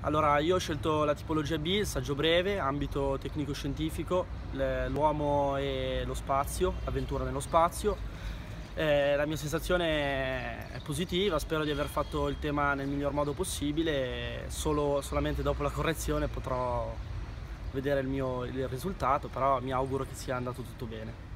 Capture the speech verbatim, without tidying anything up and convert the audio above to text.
Allora, io ho scelto la tipologia B, il saggio breve, ambito tecnico-scientifico, l'uomo e lo spazio, l'avventura nello spazio. Eh, la mia sensazione è positiva, spero di aver fatto il tema nel miglior modo possibile, solo, solamente dopo la correzione potrò vedere il mio il risultato, però mi auguro che sia andato tutto bene.